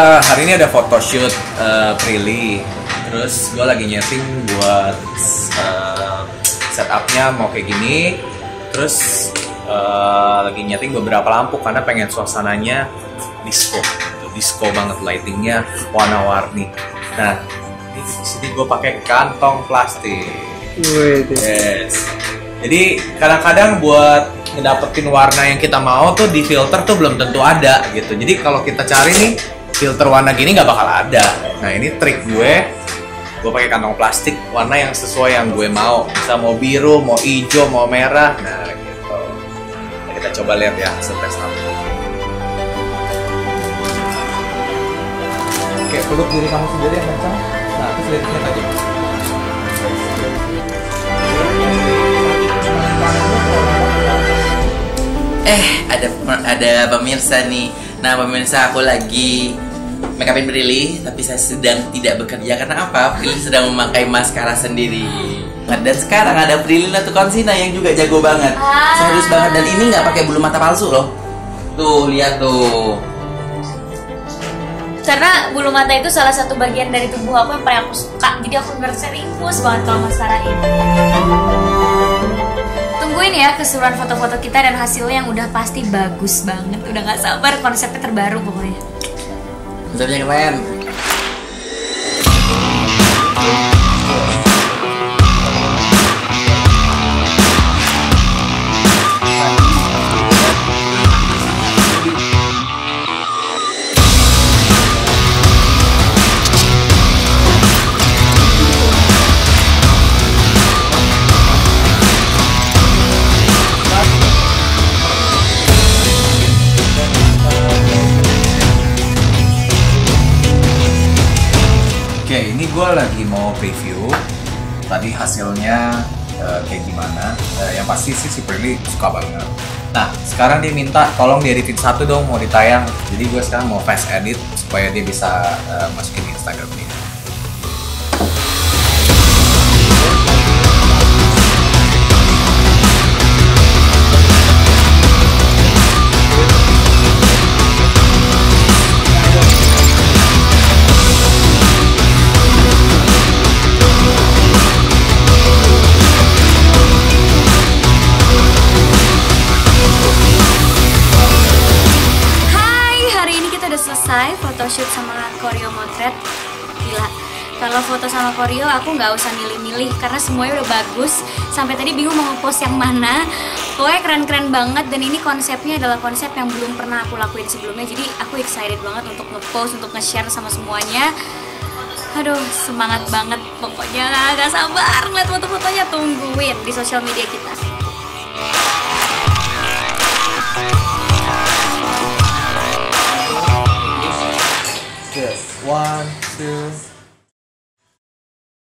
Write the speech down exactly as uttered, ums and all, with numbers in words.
uh, hari ini ada photoshoot uh, Prilly. Terus gue lagi nyeting buat uh, setupnya mau kayak gini. Terus uh, lagi nyeting beberapa lampu karena pengen suasananya disco, gitu. Disco banget, lightingnya warna-warni. Nah, di sini gue pakai kantong plastik. Yes. Jadi kadang-kadang buat ngedapetin warna yang kita mau tuh di filter tuh belum tentu ada gitu. Jadi kalau kita cari nih filter warna gini nggak bakal ada. Nah ini trik gue. Gue pakai kantong plastik warna yang sesuai yang gue mau. Bisa mau biru, mau hijau, mau merah. Nah gitu. Nah, kita coba lihat ya hasil tes lampu. Oke, peluk diri kamu sendiri yang kencang. Nah, terus lihatnya tadi. Eh, ada ada pemirsa nih. Nah, pemirsa, aku lagi make upin Prilly, tapi saya sedang tidak bekerja karena apa? Prilly sedang memakai maskara sendiri. Dan sekarang ada Prilly Latukonsina yang juga jago banget, serius banget, dan ini nggak pakai bulu mata palsu loh. Tuh, lihat tuh. Karena bulu mata itu salah satu bagian dari tubuh aku yang paling aku suka. Jadi aku bener serius banget kalau maskara ini. Tungguin ya keseruan foto-foto kita dan hasilnya yang udah pasti bagus banget. Udah gak sabar, konsepnya terbaru pokoknya. Konsepnya keren. Oke, ini gue lagi mau preview tadi hasilnya uh, kayak gimana. Uh, yang pasti sih si Prilly suka banget. Nah, sekarang dia minta tolong dieditin satu dong mau ditayang. Jadi gue sekarang mau fast edit supaya dia bisa uh, masukin di Instagram dia. Selesai photoshoot sama Koreo Motret. Gila, kalau foto sama Koreo aku nggak usah milih-milih karena semuanya udah bagus. Sampai tadi bingung mau nge-post yang mana. Pokoknya keren-keren banget, dan ini konsepnya adalah konsep yang belum pernah aku lakuin sebelumnya. Jadi aku excited banget untuk nge-post, untuk nge-share sama semuanya. Aduh, semangat banget pokoknya, gak sabar ngeliat foto-fotonya. Tungguin di sosial media kita. One, two.